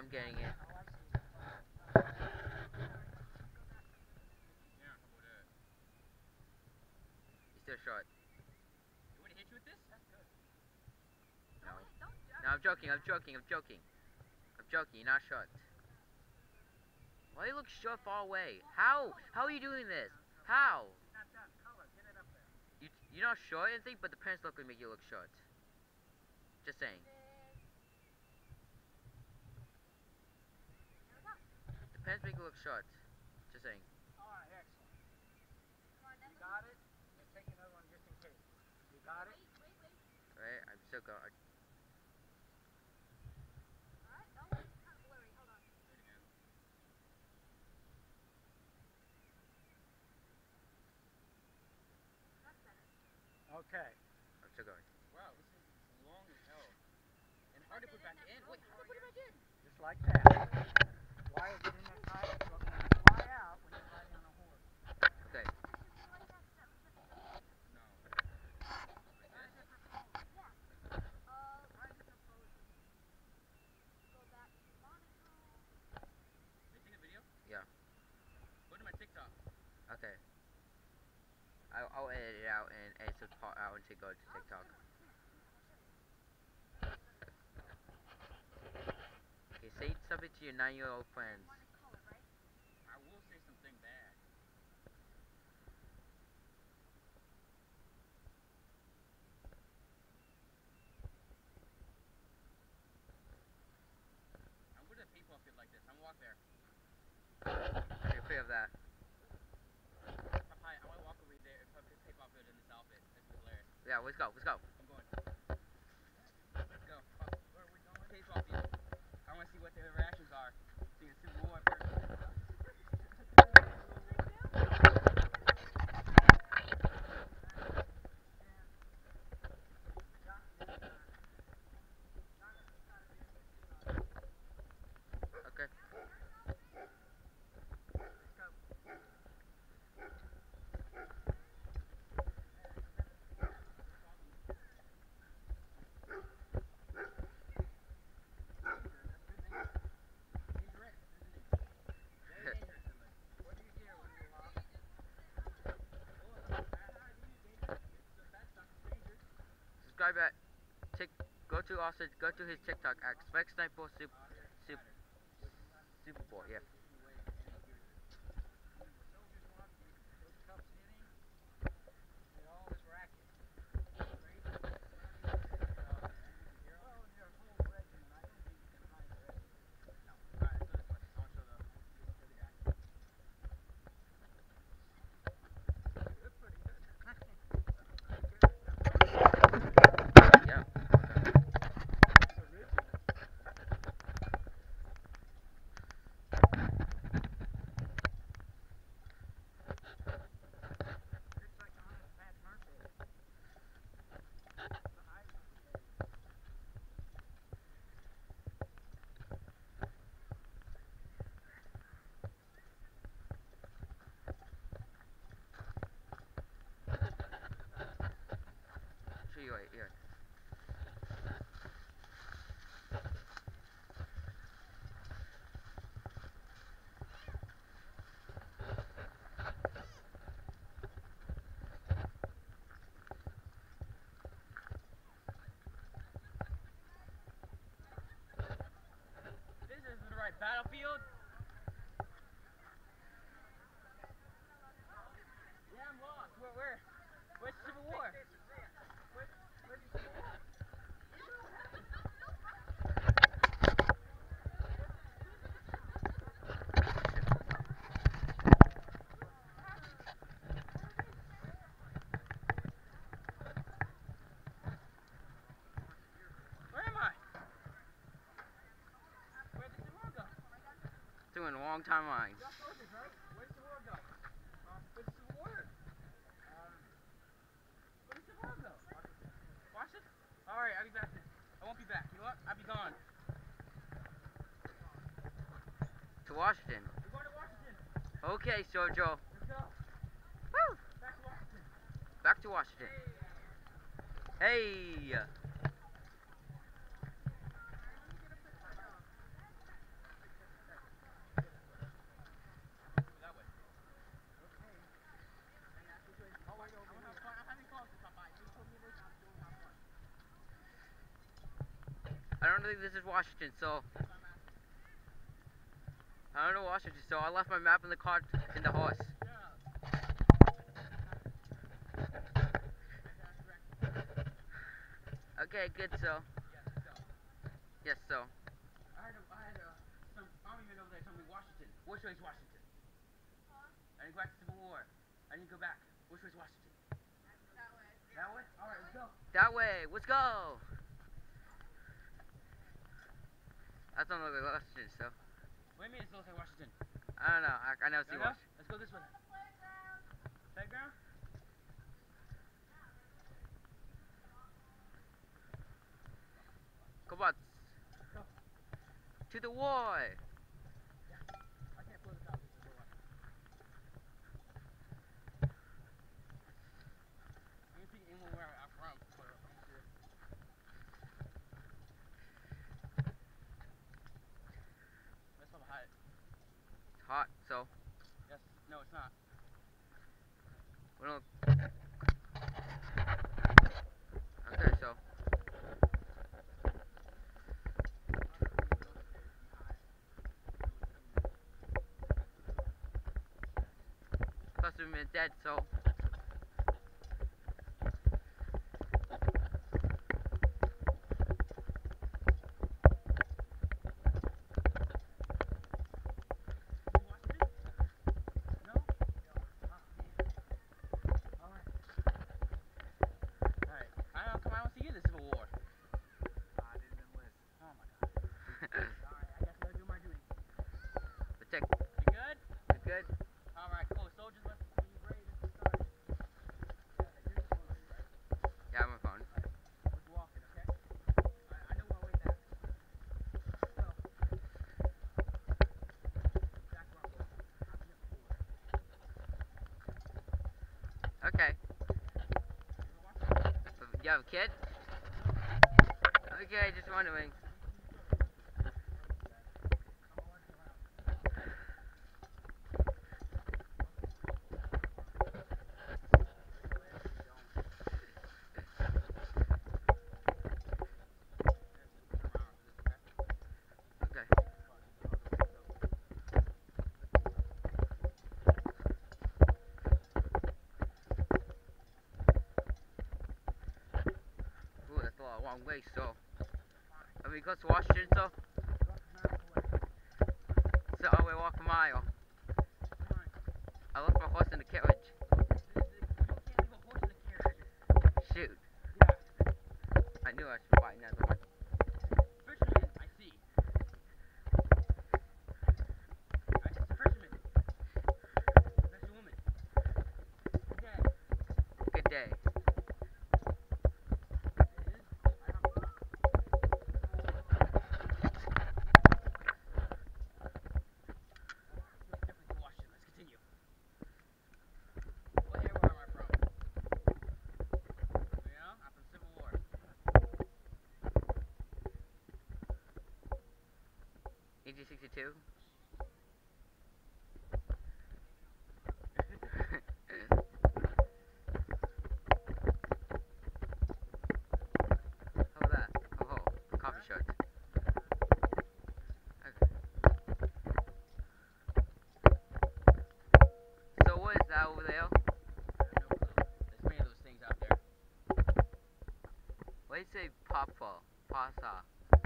I'm getting it. He's still short. You want to hit you with this? No. No, I'm joking. I'm joking. I'm joking. I'm joking. You're not short. Why do you look short far away? How? How are you doing this? How? You're not short or anything, but the pants look would make you look short. Just saying. The pants make you look short. Just saying. Alright, excellent. You got it? Let's take another one just in case. You got it? Alright, I'm still going. Okay. I'm still going. Wow, this is long as hell. And hard to put back in. Wait, how do I put it back in? Just like that. Why is it in that tight? So it won't fly out when you're riding on a horse. Okay. No. Making a video? Yeah. Go to my TikTok. Okay. I'll edit it out and edit the part out and go to TikTok. Okay, say something to your 9-year-old friends. I will say something bad. I'm with a PayPal fit like this. I'm gonna walk there. Okay, clear of that. Hi, I wanna walk over there and put PayPal fit in this outfit. This is hilarious. Yeah, let's go. Let's go. I'm going. Let's go. Where are we going? PayPal fit. I wanna see what their reactions are. See a Civil War person. Okay. Subscribe at go to his TikTok at Specs94 Super Boy, yeah. Yeah. Show you right here. This isn't the right battlefield. Yeah, I'm lost. Where? Where's Civil War? Where's the Civil War? Where am I? Where did the Civil War go? Doing a long time lines. Y'all closed it, right? Where did the Civil War go? Where's the Civil War? Where did the Civil War go? Washington? Alright, I'll be back then. I won't be back. You know what? I'll be gone. To Washington. We're going to Washington. Okay, Sojo. Let's go. Woo! Back to Washington. Back to Washington. Hey! I don't think this is Washington, so I don't know Washington, so I left my map in the car in the horse. Okay, good, so. Yes, so. I had some army men over there told me Washington. Which way is Washington? I didn't go back to Civil War. I didn't go back. Which way is Washington? That way. That way? Alright, let's go. That way, let's go! That don't look like Washington, so. What do you mean it looks like Washington? I don't know, I never see Washington. Let's go this way. Playground? Come on. Go. To the war! Yeah. I can't pull this out. This is the one. I'm gonna see anyone where I'm from. Let's have a hot. It's hot, so. Yes. No, it's not. We don't. Okay, so. Plus, we've been dead, so. Okay. You have a kid? Okay, just wondering. Long way, so and we go to Washington, so I will walk a mile. I left my horse in the carriage. Shoot. I knew I should buy another one. Fisherman, I see. I see some fishermen. There's a woman. Okay. Good day. EG62. How about that? Oh, coffee shop. Okay. So what is that over there? There's many of those things out there. Why do you say papa? Pasa?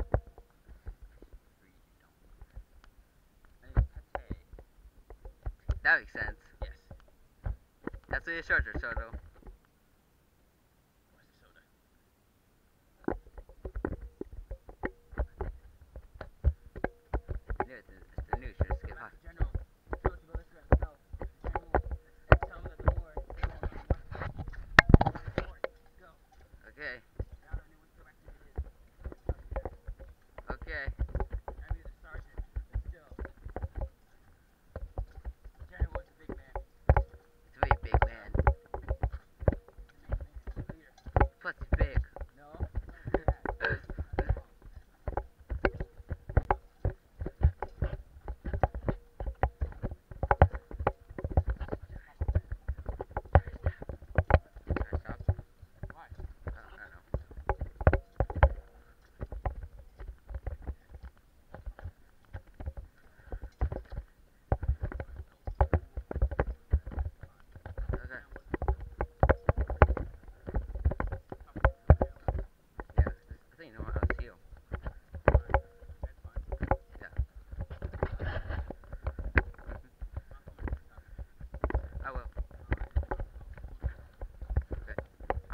That makes sense. Yes. That's what your shirts are, Soto. Where's the soda? It's the news. Just skip high. General, tell us about this. Go. General, let's tell them that the war is going on. Go. Okay. Now that anyone's go back to it is. Okay. I mean the sergeant, but still. General is a big man. It's a very big man.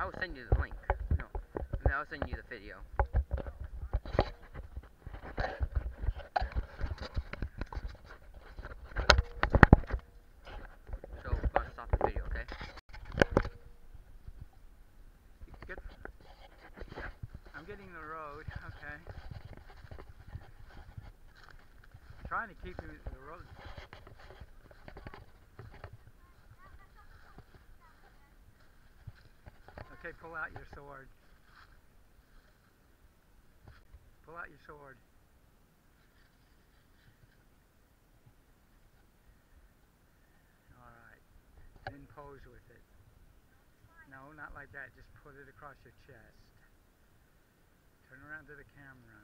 will send you the link. No, I'll send you the video. So we're gonna stop the video, okay? Good. I'm getting the road. Okay. Trying to keep you the road. Okay, pull out your sword. Pull out your sword. Alright. Then pose with it. No, not like that. Just put it across your chest. Turn around to the camera.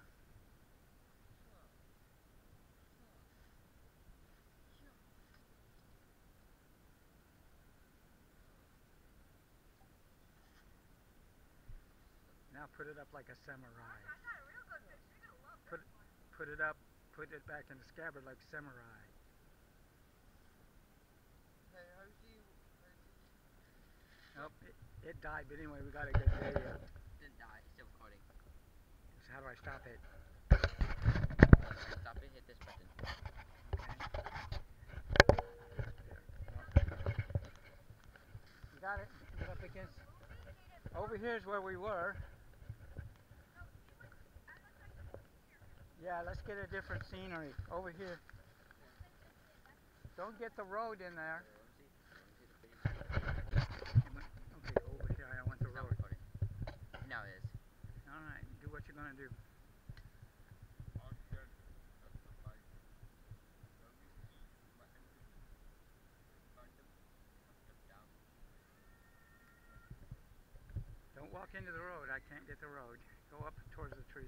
Now put it up like a samurai. Put it up, put it back in the scabbard like samurai. Nope, it died, but anyway, we got a good video. Didn't die, it's still recording. So how do I stop it? Stop it, hit this button. You got it? Get up against. Over here is where we were. Yeah, let's get a different scenery. Over here. Don't get the road in there. Okay, over here. I don't want the road. Now it is. Alright, do what you're gonna do. Don't walk into the road. I can't get the road. Go up towards the trees.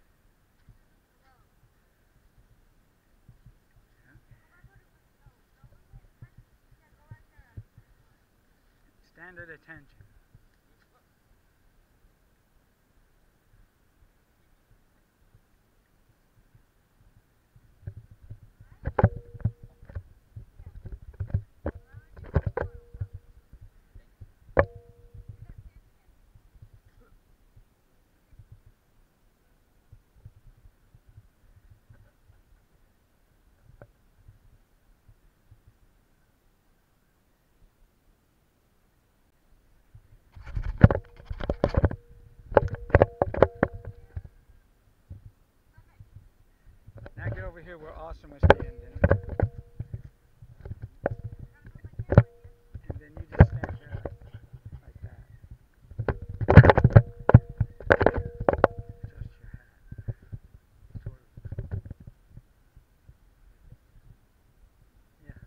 Stand at attention. Now get over here where Awesome was standing. And then you just stand there like that. Adjust your hat. Sort of. Yeah.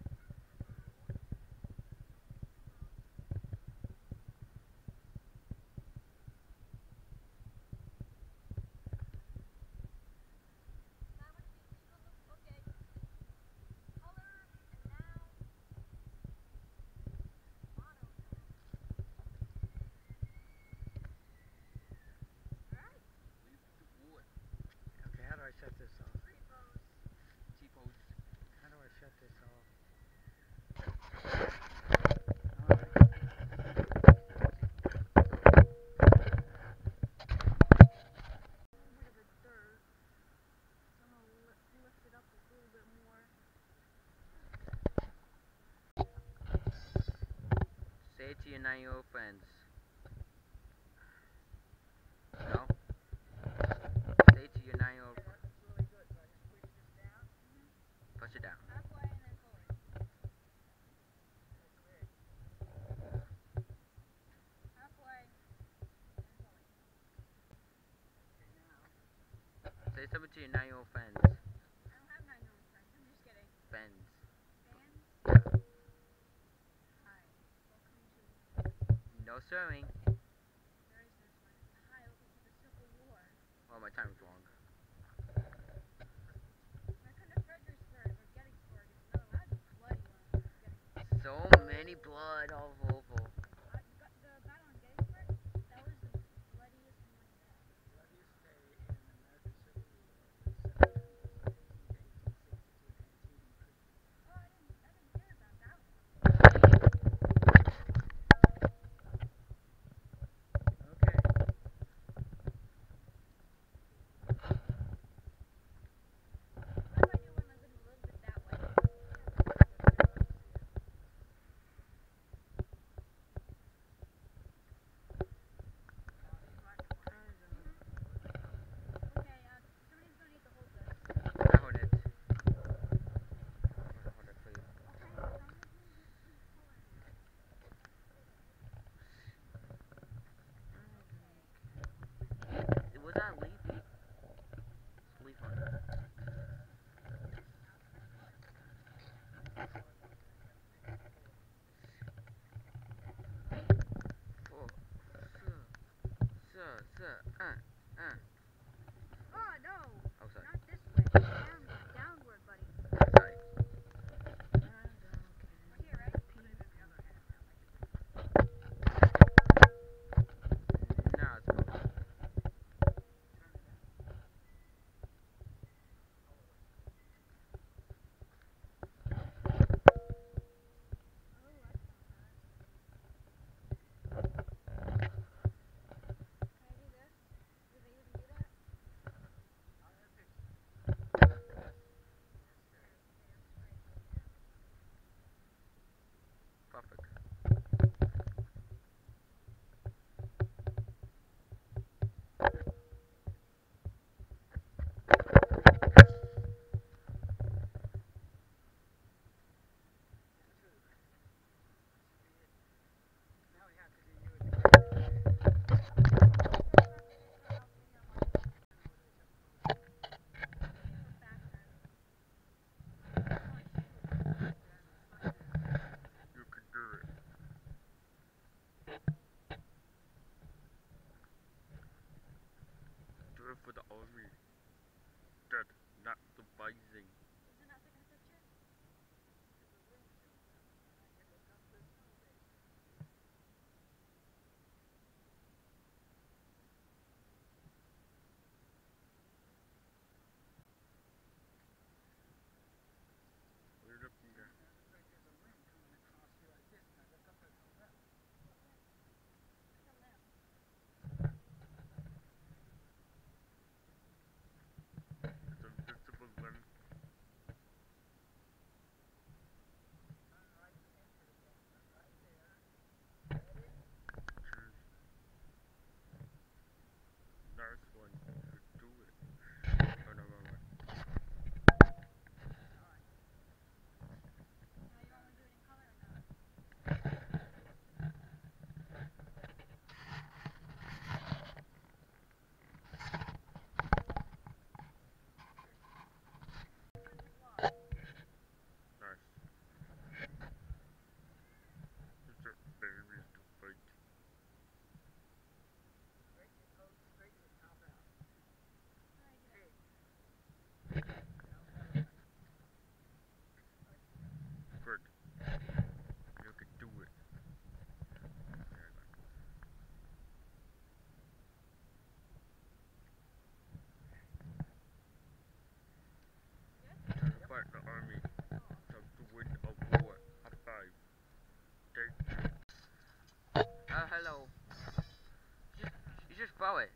Okay, how do I shut this off? T-pose. How do I shut this off? Alright. Say it to your 9-year-old friends. No? Say it to your 9-year-old friends. Push it down. Say something to your 9-year-old friends. Friends. No swearing. Oh, my time is wrong. So many blood all over. for the army. That not surprising. We're looking at it's invisible one. Nice one. You do it. Oh, no, no, no. Nice. It's a very to fight. Good. You can do it. To fight the army. To win a war. A five. Take Hello. You just throw it.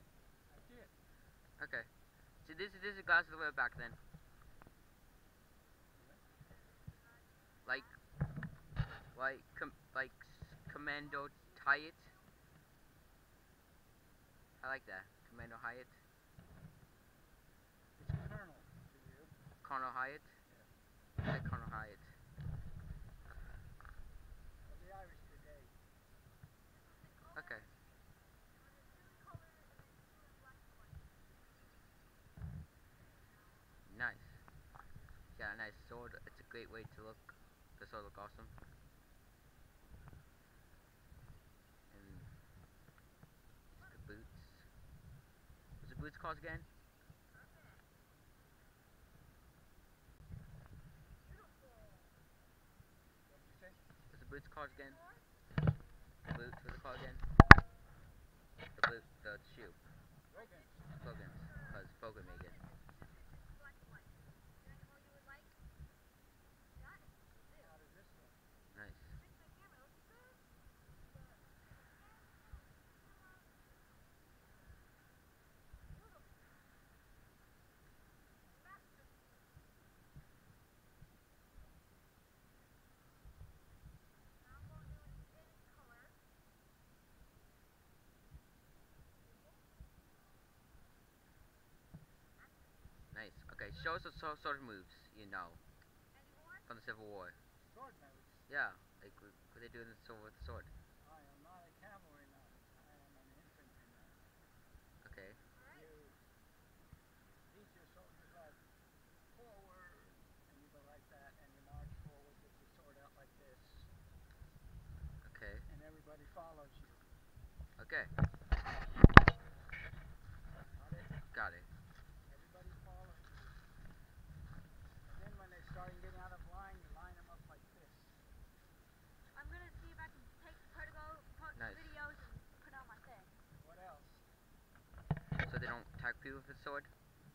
Okay. So this is glass of the way back then. Like Commando Hyatt. I like that. Commando Hyatt. It's Colonel to you. Colonel Hyatt. I like Colonel Hyatt. Of the Irish Brigade. Okay. Nice. Got a nice sword. It's a great way to look. The sword look awesome. And the boots. What's the boots cost again? What did you say? What's the boots cost again? The boots. What's it called again? The boot. The shoe. Rogan. Slogans. Because Fogan made it. How does this look? Nice. Nice. Okay, show us the sword moves, you know, from the Civil War. Sword moves. Yeah, like what they do in the sword with the sword. I am not a cavalryman. I am an infantryman. Okay. You teach your soldiers like forward, and you go like that, and you march forward with your sword out like this, Okay. and everybody follows you. Okay. Got it? Got it. Everybody follows you. And then when they start getting out of line, you line them up like this. I'm gonna see if I can take Nice. videos and put on my thing. What else? So they don't attack people with the sword?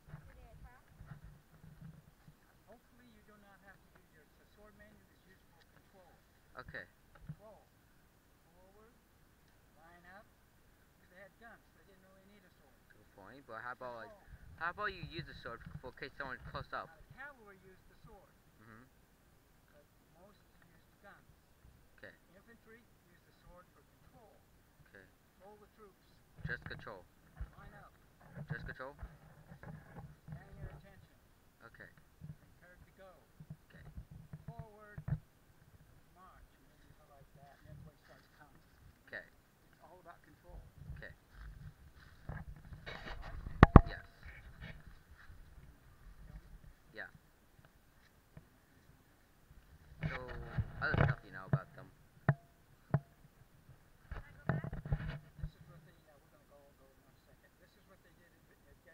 Hopefully you do not have to use the sword manual is used for control. Okay. Control. Forward, line up. They had guns. They didn't really need a sword. Good point. But how about Control. how about you use the sword for in case someone's close up? Now, the cavalry used the sword, Mhm. but most used guns. Okay. Infantry used the sword for control. Okay. Control the troops. Just control. Line up. Just control. Stand your attention. Okay. Prepared to go. Okay. Forward. March. And then you go like that, and everybody starts counting. Okay. It's all about control. Okay. Right? Yes. Tell me. Yeah. So other stuff you know about them. This is what they, we're going to go in one second. This is what they did at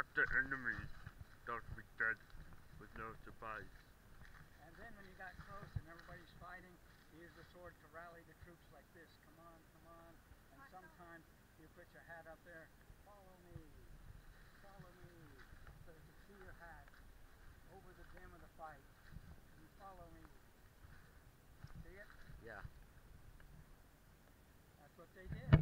Attack the enemies. Don't be dead with no surprise. And then when you got close and everybody's fighting, you use the sword to rally the troops like this. Come on, come on. And sometimes you put your hat up there. Follow me. Follow me. So they can see your hat over the dim of the fight. You follow me. See it? Yeah. That's what they did.